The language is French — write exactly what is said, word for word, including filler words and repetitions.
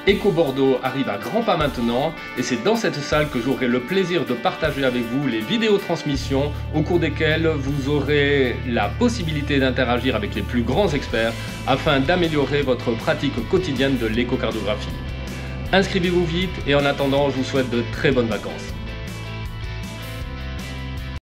Echo Bordeaux arrive à grands pas maintenant et c'est dans cette salle que j'aurai le plaisir de partager avec vous les vidéotransmissions au cours desquelles vous aurez la possibilité d'interagir avec les plus grands experts afin d'améliorer votre pratique quotidienne de l'échocardiographie. Inscrivez-vous vite et en attendant, je vous souhaite de très bonnes vacances.